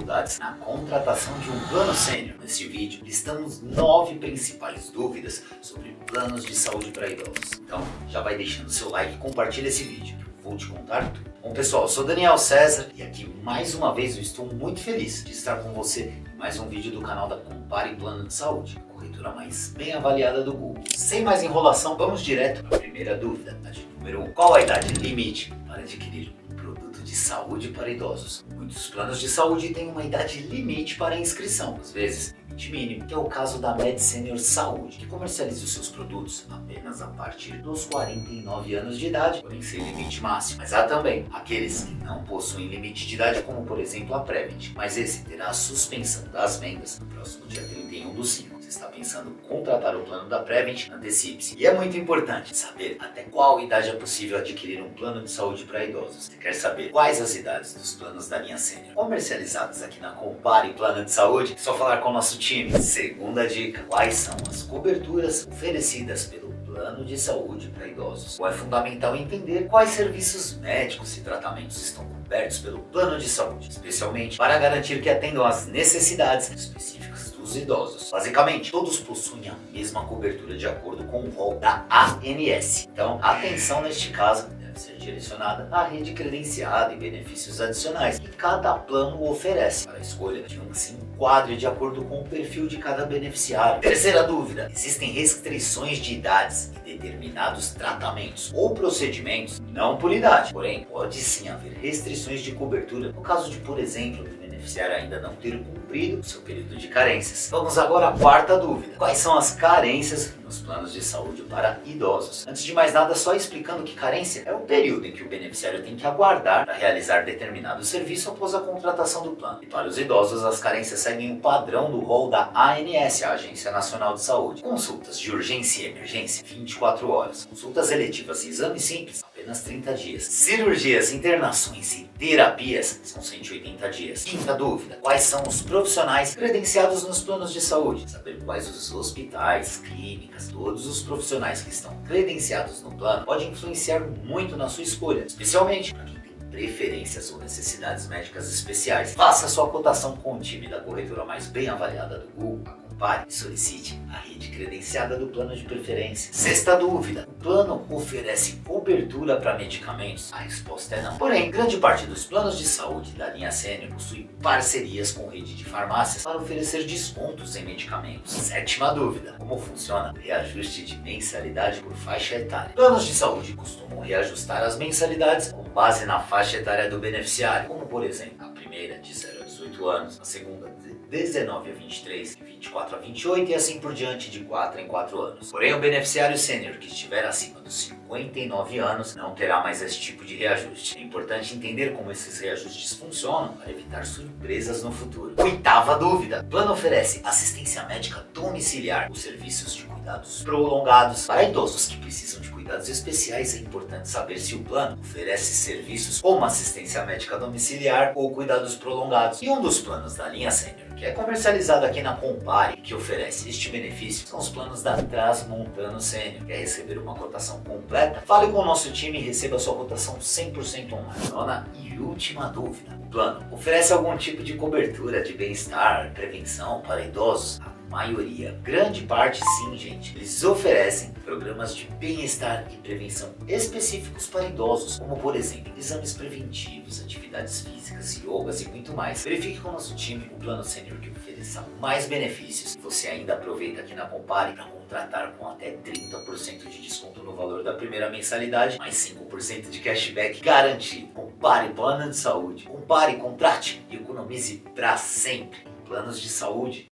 dificuldades na contratação de um plano sênior. Neste vídeo, listamos 9 principais dúvidas sobre planos de saúde para idosos. Então, já vai deixando seu like e compartilha esse vídeo, que eu vou te contar tudo. Bom pessoal, eu sou Daniel César e aqui mais uma vez eu estou muito feliz de estar com você em mais um vídeo do canal da Compare Plano de Saúde, a corretora mais bem avaliada do Google. Sem mais enrolação, vamos direto para a primeira dúvida, a de número 1. Qual a idade limite para adquirir um produto de saúde para idosos? Muitos planos de saúde têm uma idade limite para inscrição, às vezes limite mínimo, que é o caso da Med Senior Saúde, que comercializa os seus produtos apenas a partir dos 49 anos de idade, porém sem limite máximo. Mas há também aqueles que não possuem limite de idade, como por exemplo a Prevent, mas esse terá a suspensão das vendas no próximo dia 31/5. Está pensando em contratar o plano da Prevent, antecipe-se. E é muito importante saber até qual idade é possível adquirir um plano de saúde para idosos. Você quer saber quais as idades dos planos da linha Sênior comercializados aqui na Compare Plano de Saúde? É só falar com o nosso time. Segunda dica: quais são as coberturas oferecidas pelo plano de saúde para idosos? É fundamental entender quais serviços médicos e tratamentos estão cobertos pelo plano de saúde, especialmente para garantir que atendam às necessidades específicas dos idosos. Basicamente, todos possuem a mesma cobertura de acordo com o rol da ANS. Então, atenção neste caso deve ser direcionada à rede credenciada e benefícios adicionais que cada plano oferece. Para a escolha de um que se enquadre de acordo com o perfil de cada beneficiário. Terceira dúvida: existem restrições de idades e determinados tratamentos ou procedimentos, não por idade, porém pode sim haver restrições de cobertura no caso de, por exemplo, o beneficiário ainda não ter cumprido o seu período de carências. Vamos agora à quarta dúvida: quais são as carências nos planos de saúde para idosos? Antes de mais nada, só explicando que carência é o período em que o beneficiário tem que aguardar para realizar determinado serviço após a contratação do plano. E para os idosos, as carências seguem o padrão do rol da ANS, a Agência Nacional de Saúde. Consultas de urgência e emergência, 24 horas. Consultas eletivas e exames simples, apenas 30 dias. Cirurgias, internações e terapias são 180 dias. Quinta dúvida: quais são os profissionais credenciados nos planos de saúde? Saber quais os hospitais, clínicas, todos os profissionais que estão credenciados no plano pode influenciar muito na sua escolha, especialmente para quem tem preferências ou necessidades médicas especiais. Faça sua cotação com o time da corretora mais bem avaliada do Google, e solicite a rede credenciada do plano de preferência. Sexta dúvida: o plano oferece cobertura para medicamentos? A resposta é não. Porém, grande parte dos planos de saúde da linha Sênior possui parcerias com rede de farmácias para oferecer descontos em medicamentos. Sétima dúvida: como funciona o reajuste de mensalidade por faixa etária? Planos de saúde costumam reajustar as mensalidades com base na faixa etária do beneficiário, como por exemplo, a primeira de 0 a 18 anos, a segunda de 19 a 23, de 24 a 28 e assim por diante de 4 em 4 anos. Porém, o beneficiário sênior que estiver acima dos 59 anos não terá mais esse tipo de reajuste. É importante entender como esses reajustes funcionam para evitar surpresas no futuro. Oitava dúvida: o plano oferece assistência médica domiciliar, os serviços de cuidados prolongados. Para idosos que precisam de cuidados especiais, é importante saber se o plano oferece serviços como assistência médica domiciliar ou cuidados prolongados. E um dos planos da linha Sênior que é comercializado aqui na Compare e que oferece este benefício são os planos da Transmontano Sênior. Quer receber uma cotação completa? Fale com o nosso time e receba sua cotação 100% online. Nona e última dúvida: o plano oferece algum tipo de cobertura de bem-estar, prevenção para idosos? Maioria, grande parte sim, gente. Eles oferecem programas de bem-estar e prevenção específicos para idosos, como por exemplo, exames preventivos, atividades físicas, yogas e muito mais. Verifique com o nosso time o plano sênior que ofereça mais benefícios. Você ainda aproveita aqui na Compare para contratar com até 30% de desconto no valor da primeira mensalidade, mais 5% de cashback garantido. Compare Plano de Saúde. Compare, contrate e economize para sempre. Planos de saúde